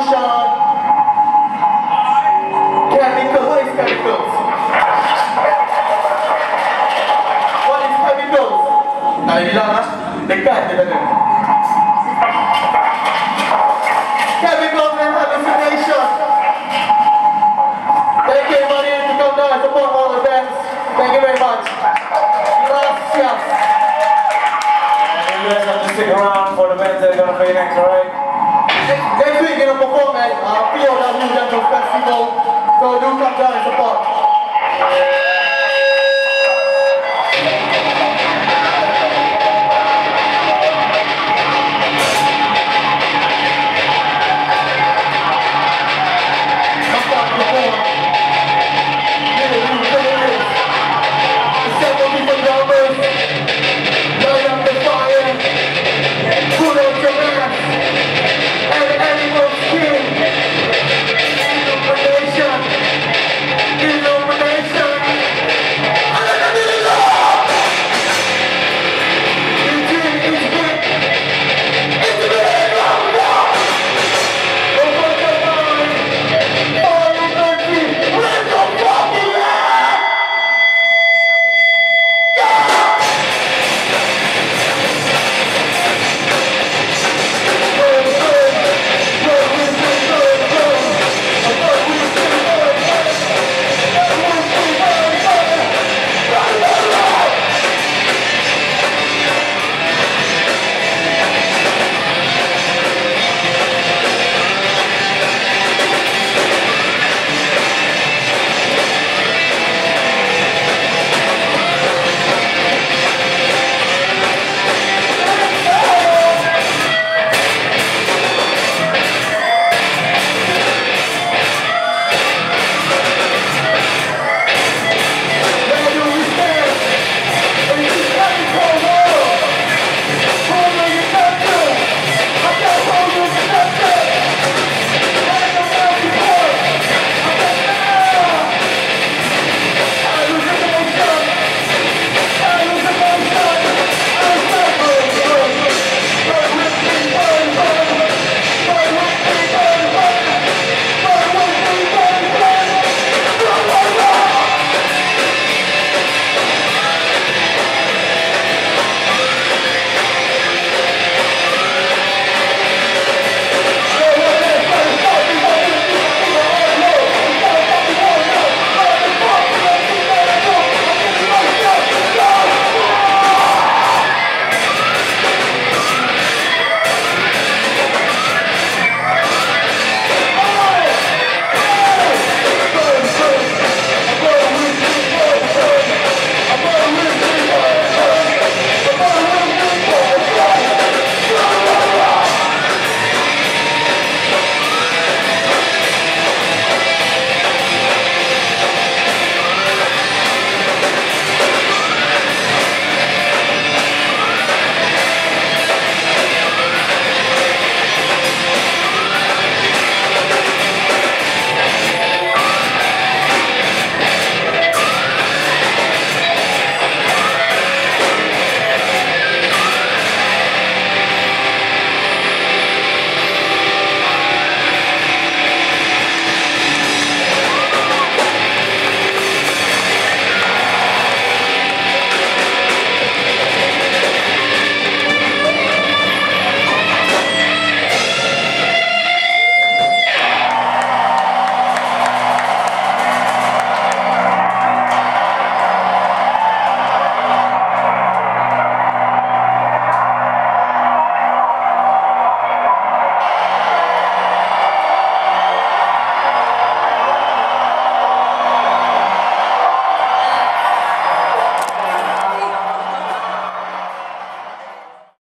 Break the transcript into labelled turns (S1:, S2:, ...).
S1: Sean. Chemicals, what is chemicals? What is chemicals? Nah, bilang lah. Dekat je tadi. Chemicals and hallucination. Thank you everybody to come down and support all the bands. Thank you very much. Gracias.
S2: You guys have to stick around for the bands that are going to play next, alright?
S1: Next week, we're going to perform at POW Dental Festival.